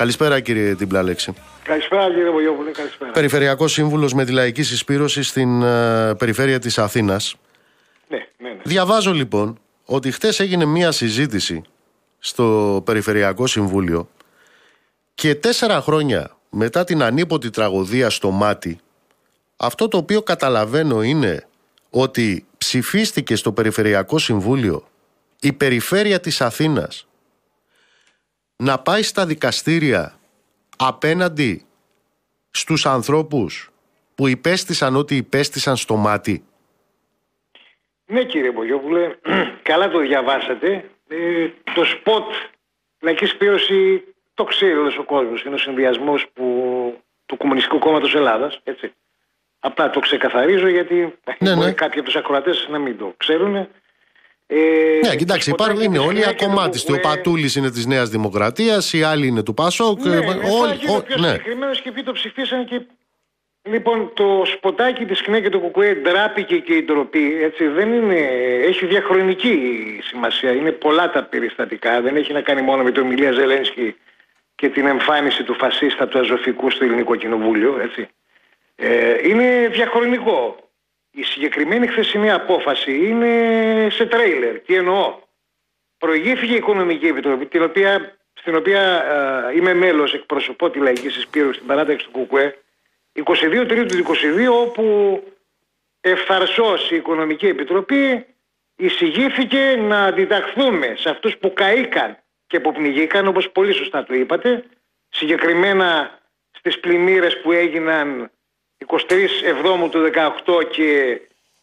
Καλησπέρα κύριε Τιμπλάλεξη. Καλησπέρα κύριε Βογιόπουλε, καλησπέρα. Περιφερειακός σύμβουλος με τη Λαϊκή Συσπήρωση στην περιφέρεια της Αθήνας. Ναι. Διαβάζω λοιπόν ότι χτες έγινε μία συζήτηση στο Περιφερειακό Συμβούλιο και 4 χρόνια μετά την ανίποτη τραγωδία στο Μάτι, αυτό το οποίο καταλαβαίνω είναι ότι ψηφίστηκε στο Περιφερειακό Συμβούλιο η περιφέρεια της Αθήνας να πάει στα δικαστήρια απέναντι στους ανθρώπους που υπέστησαν ό,τι υπέστησαν στο Μάτι. Ναι κύριε Βογιόπουλε, καλά το διαβάσατε. Το σποτ Λαϊκή Συσπήρωση το ξέρει όλος ο κόσμος. Είναι ο συνδυασμός του Κομμουνιστικού Κόμματος Ελλάδας. Έτσι. Απλά το ξεκαθαρίζω γιατί μπορεί κάποιοι από τους ακροατές να μην το ξέρουν. Ναι, κοιτάξτε, είναι όλοι ακομμάτιστοι. Ο Πατούλης είναι της Νέας Δημοκρατίας, οι άλλοι είναι του ΠΑΣΟΚ. Πιο συγκεκριμένος και ποιοι το ψηφίσαν και. Λοιπόν, το σποτάκι της ΚΝΕ και το ΚΚΕ ντράπηκε και η ντροπή, έτσι, δεν είναι, έχει διαχρονική σημασία. Είναι πολλά τα περιστατικά, δεν έχει να κάνει μόνο με την ομιλία Ζελένσκι και την εμφάνιση του φασίστα του Αζωφικού στο Ελληνικό Κοινοβούλιο, έτσι. Είναι διαχρονικό. Η συγκεκριμένη χθεσινή απόφαση είναι σε τρέιλερ. Τι εννοώ? Προηγήθηκε η Οικονομική Επιτροπή, στην οποία είμαι μέλος, εκπροσωπώ τη Λαϊκή Συσπήρωση στην παράταξη του ΚΚΕ, 22 Τρίτου του 22, όπου ευθαρσώς η Οικονομική Επιτροπή εισηγήθηκε να αντιταχθούμε σε αυτούς που καήκαν και που πνιγήκαν, όπως πολύ σωστά το είπατε, συγκεκριμένα στις πλημμύρες που έγιναν 23 Εβδόμου του 18 και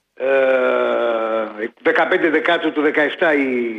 15 Δεκάτου του 17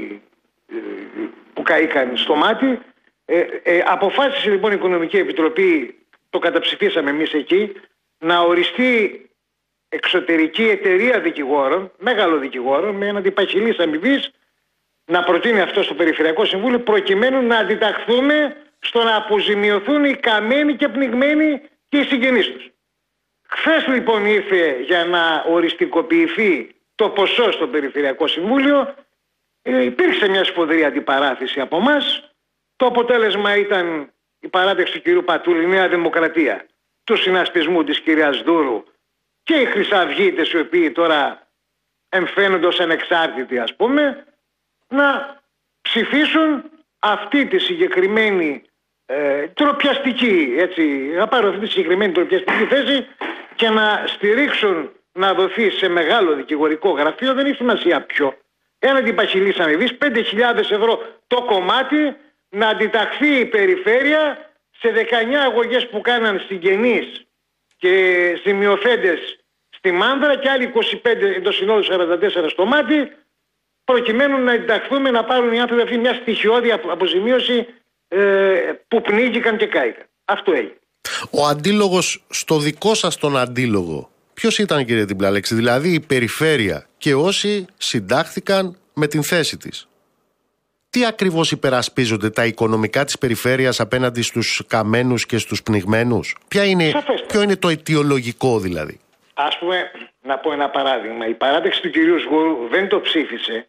που καήκαν στο Μάτι. Αποφάσισε λοιπόν η Οικονομική Επιτροπή, το καταψηφίσαμε εμείς εκεί, να οριστεί εξωτερική εταιρεία δικηγόρων, μεγάλο δικηγόρων, με έναντι παχυλής αμοιβής, να προτείνει αυτό στο Περιφερειακό Συμβούλιο, προκειμένου να αντιταχθούμε στο να αποζημιωθούν οι καμένοι και πνιγμένοι και οι συγγενείς τους. Χθες λοιπόν ήρθε για να οριστικοποιηθεί το ποσό στο Περιφερειακό Συμβούλιο. Υπήρξε μια σφοδρή αντιπαράθεση από εμάς. Το αποτέλεσμα ήταν η παράταξη του κυρίου Πατούλη, η Νέα Δημοκρατία, του συνασπισμού της κυρίας Δούρου και οι χρυσαυγίτες, οι οποίοι τώρα εμφαίνονται ως ανεξάρτητοι, ας πούμε, να ψηφίσουν αυτή τη συγκεκριμένη τροπιαστική, έτσι, να πάρουν αυτή τη συγκεκριμένη τροπιαστική θέση και να στηρίξουν να δοθεί σε μεγάλο δικηγορικό γραφείο, δεν έχει σημασία ποιο, έναντι παχυλής αμοιβής, 5.000 ευρώ το κομμάτι, να αντιταχθεί η περιφέρεια σε 19 αγωγές που κάναν συγγενείς και ζημιοθέντες στη Μάνδρα και άλλοι 25 εντός συνόλου 44 στο Μάτι, προκειμένου να αντιταχθούμε να πάρουν οι άνθρωποι αυτή μια στοιχειώδη αποζημίωση που πνίγηκαν και κάηκαν. Αυτό έγινε. Ο αντίλογος στο δικό σας τον αντίλογο ποιος ήταν, κύριε Τιμπλάλεξη? Δηλαδή η περιφέρεια και όσοι συντάχθηκαν με την θέση της. Τι ακριβώς υπερασπίζονται, τα οικονομικά της περιφέρειας απέναντι στους καμένους και στους πνιγμένους? Ποιο είναι το αιτιολογικό δηλαδή? Ας πούμε, να πω ένα παράδειγμα. Η παράταξη του κυρίου Σγούρου δεν το ψήφισε,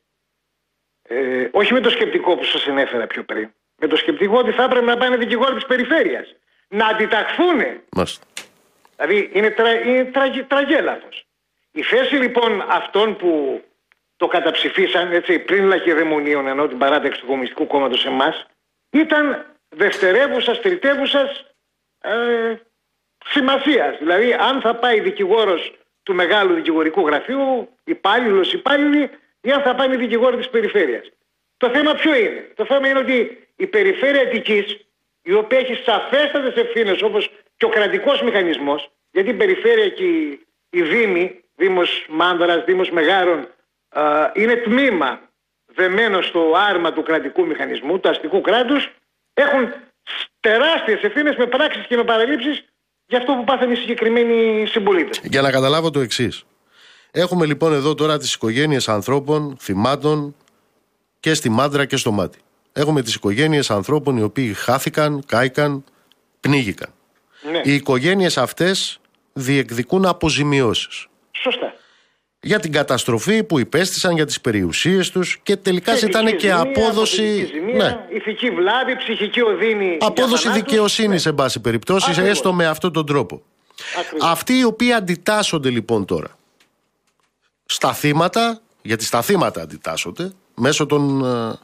όχι με το σκεπτικό που σας ενέφερα πιο πριν, με το σκεπτικό ότι θα έπρεπε να πάνε δικηγόροι της περιφέρειας να αντιταχθούνε. Δηλαδή είναι τραγέλαφος. Η θέση λοιπόν αυτών που το καταψηφίσαν, έτσι, πριν λαχιδαιμονίων, ενώ την παράταξη του Κομμουνιστικού Κόμματος εμάς, ήταν δευτερεύουσας, τριτεύουσας σημασίας. Δηλαδή αν θα πάει δικηγόρος του μεγάλου δικηγορικού γραφείου, υπάλληλοι, ή αν θα πάνε δικηγόροι της περιφέρειας. Το θέμα ποιο είναι? Το θέμα είναι ότι η περιφέρεια Αττικής, η οποία έχει σαφέστατες ευθύνες όπως και ο κρατικός μηχανισμός, γιατί η περιφέρεια και η Δήμη, Δήμος Μάνδρας, Δήμος Μεγάρων, είναι τμήμα δεμένο στο άρμα του κρατικού μηχανισμού, του αστικού κράτους, έχουν τεράστιες ευθύνες με πράξεις και με παραλήψεις για αυτό που πάθανε οι συγκεκριμένοι συμπολίτες. Για να καταλάβω το εξής. Έχουμε λοιπόν εδώ τώρα τις οικογένειες ανθρώπων, θυμάτων και στη Μάντρα και στο Μάτι. Έχουμε τις οικογένειες ανθρώπων οι οποίοι χάθηκαν, κάηκαν, πνίγηκαν. Ναι. Οι οικογένειες αυτές διεκδικούν αποζημιώσεις. Σωστά. για την καταστροφή που υπέστησαν, για τις περιουσίες τους και τελικά ζητάνε και απόδοση. Ζημία, ηθική βλάβη, ψυχική οδύνη. Απόδοση δικαιοσύνης, σε πάση περιπτώσει, έστω με αυτόν τον τρόπο. Αυτοί οι οποίοι αντιτάσσονται λοιπόν τώρα στα θύματα, γιατί στα θύματα αντιτάσσονται μέσω των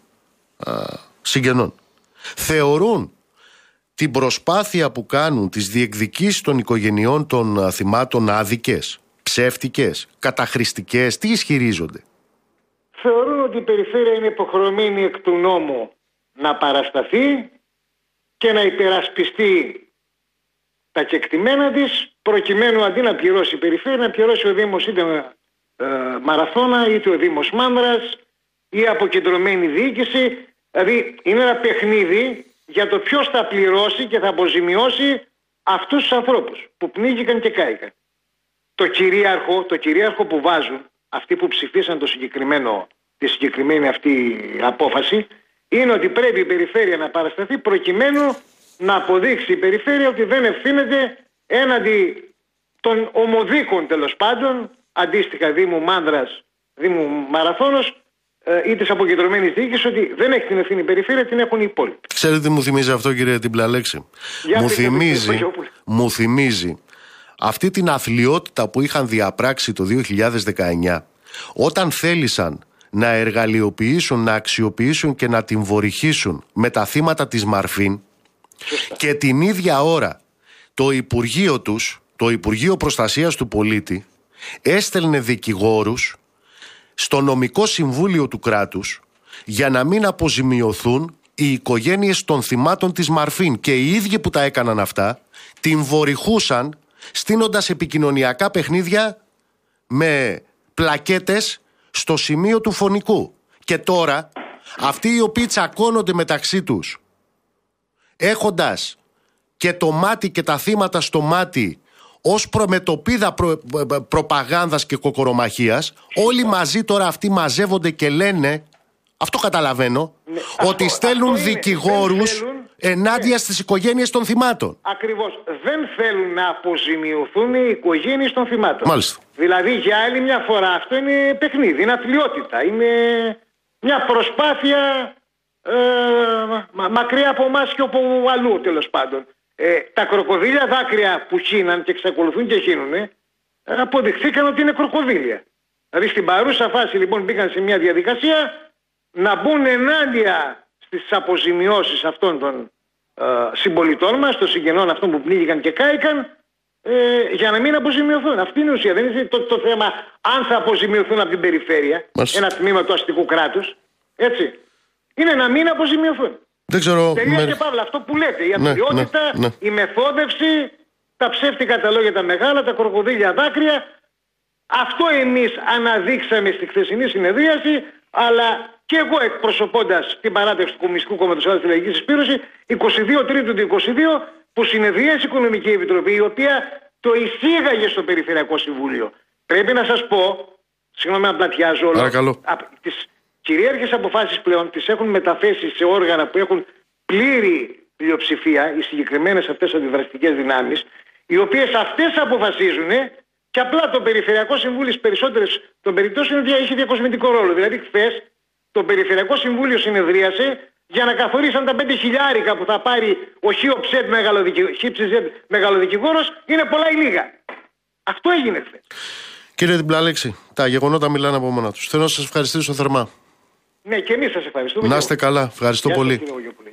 συγγενών, θεωρούν την προσπάθεια που κάνουν, τις διεκδικήσεις των οικογενειών των θυμάτων άδικες, ψεύτικες, καταχρηστικές? Τι ισχυρίζονται? Θεωρούν ότι η περιφέρεια είναι υποχρεωμένη εκ του νόμου να παρασταθεί και να υπερασπιστεί τα κεκτημένα της, προκειμένου αντί να πληρώσει η περιφέρεια, να πληρώσει ο Δήμος είτε Μαραθώνα, είτε ο Δήμος Μάνδρας ή αποκεντρωμένη διοίκηση. Δηλαδή είναι ένα παιχνίδι για το ποιος θα πληρώσει και θα αποζημιώσει αυτούς τους ανθρώπους που πνίγηκαν και κάηκαν. Το κυρίαρχο που βάζουν αυτοί που ψηφίσαν τη συγκεκριμένη αυτή απόφαση είναι ότι πρέπει η περιφέρεια να παρασταθεί προκειμένου να αποδείξει η περιφέρεια ότι δεν ευθύνεται έναντι των ομοδίκων, τέλος πάντων, αντίστοιχα Δήμου Μάνδρας, Δήμου Μαραθώνος ή της αποκεντρωμένης διοίκησης, ότι δεν έχει την ευθύνη η περιφέρεια, την έχουν οι υπόλοιποι. Ξέρετε τι μου θυμίζει αυτό, κύριε Τιμπλαλέξη? Μου θυμίζει αυτή την αθλιότητα που είχαν διαπράξει το 2019 όταν θέλησαν να εργαλειοποιήσουν, να αξιοποιήσουν και να την βορυχήσουν με τα θύματα της Μαρφίν. Και την ίδια ώρα το Υπουργείο τους, το Υπουργείο Προστασίας του Πολίτη, έστελνε δικηγόρους στο νομικό συμβούλιο του κράτους για να μην αποζημιωθούν οι οικογένειες των θυμάτων της Μαρφίν. Και οι ίδιοι που τα έκαναν αυτά την βορυχούσαν στείνοντας επικοινωνιακά παιχνίδια με πλακέτες στο σημείο του φωνικού. Και τώρα αυτοί οι οποίοι τσακώνονται μεταξύ τους, έχοντας και το μάτι και τα θύματα στο μάτι ως προμετωπίδα προπαγάνδας και κοκορομαχίας, όλοι μαζί τώρα αυτοί μαζεύονται και λένε, αυτό καταλαβαίνω, ότι στέλνουν δικηγόρους ενάντια στις οικογένειες των θυμάτων. Ακριβώς. Δεν θέλουν να αποζημιωθούν οι οικογένειες των θυμάτων. Μάλιστα. Δηλαδή για άλλη μια φορά αυτό είναι παιχνίδι, είναι αθλιότητα, είναι μια προσπάθεια μακριά από εμάς και από αλλού, τέλος πάντων. Τα κροκοδίλια δάκρυα που χύναν και εξακολουθούν και χύνουνε, αποδειχθήκαν ότι είναι κροκοδίλια. Δηλαδή στην παρούσα φάση λοιπόν μπήκαν σε μια διαδικασία να μπουν ενάντια στις αποζημιώσεις αυτών των συμπολιτών μας, των συγγενών αυτών που πνίγηκαν και κάηκαν, για να μην αποζημιωθούν. Αυτή είναι η ουσία. Δεν είναι το θέμα αν θα αποζημιωθούν από την περιφέρεια, ένα τμήμα του αστικού κράτους. Έτσι. Είναι να μην αποζημιωθούν. Δεν ξέρω. Τελεία και παύλα. Αυτό που λέτε. Η αθλιότητα, η μεθόδευση, τα ψεύτικα τα λόγια τα μεγάλα, τα κροκοδίλια δάκρυα. Αυτό εμείς αναδείξαμε στη χθεσινή συνεδρίαση, αλλά και εγώ εκπροσωπώντας την παράταξη του Κομμουνιστικού Κόμματος Άλλης Λαϊκής Συσπήρωσης, 22 Τρίτου του 22, που συνεδρίασε η Οικονομική Επιτροπή, η οποία το εισήγαγε στο Περιφερειακό Συμβούλιο. Πρέπει να σας πω, συγγνώμη αν πλατιάζω όλο, τις κυρίαρχες αποφάσεις πλέον τις έχουν μεταθέσει σε όργανα που έχουν πλήρη πλειοψηφία, οι συγκεκριμένες αυτές αντιδραστικές δυνάμεις, οι οποίες αυτές αποφασίζουν και απλά το Περιφερειακό Συμβούλιο στις περισσότερες των περιπτώσεων είχε διακοσμητικό ρόλο. Δηλαδή χθες το Περιφερειακό Συμβούλιο συνεδρίασε για να καθορίσαν τα 5 χιλιάρικα που θα πάρει ο ΧΙΟΨΕΤ μεγαλοδικηγόρος είναι πολλά ή λίγα. Αυτό έγινε χθες. Κύριε Τιμπλαλέξη, τα γεγονότα μιλάνε από μόνα τους. Θέλω να σας ευχαριστήσω θερμά. Ναι, και εμείς σας ευχαριστούμε. Να είστε καλά. Ευχαριστώ πολύ.